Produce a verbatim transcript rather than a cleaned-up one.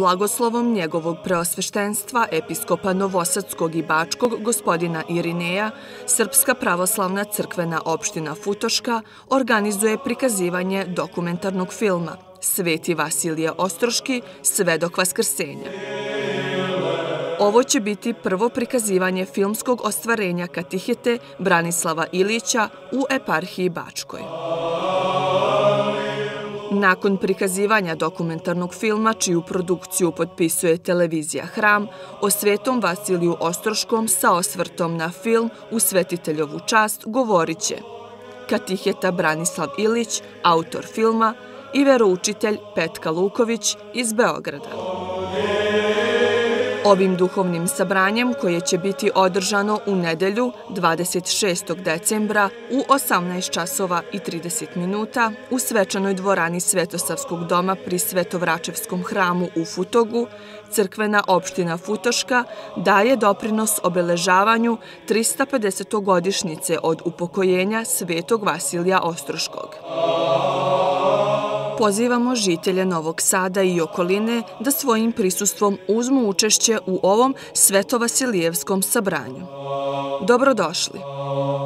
blagoslovom njegovog preosveštenstva, episkopa Novosadskog i Bačkog, gospodina Irineja, Srpska pravoslavna crkvena opština Futoška organizuje prikazivanje dokumentarnog filma Sveti Vasilije Ostroški, svedok Vaskrsenja. Ovo će biti prvo prikazivanje filmskog ostvarenja katihete Branislava Ilića u eparhiji Bačkoj. Nakon prikazivanja dokumentarnog filma, čiju produkciju potpisuje televizija Hram, o svetom Vasiliju Ostroškom sa osvrtom na film U svetiteljovu čast govorit će katiheta Branislav Ilić, autor filma, i veroučitelj Petka Luković iz Beograda. Ovim duhovnim sabranjem, koje će biti održano u nedelju dvadeset šestog decembra u osamnaest časova i trideset minuta u svečanoj dvorani Svetosavskog doma pri Svetovračevskom hramu u Futogu, crkvena opština Futoška daje doprinos obeležavanju tristopedesetogodišnjice od upokojenja svetog Vasilija Ostroškog. Pozivamo žitelje Novog Sada i okoline da svojim prisustvom uzmu učešće u ovom svetovasilijevskom sabranju. Dobrodošli!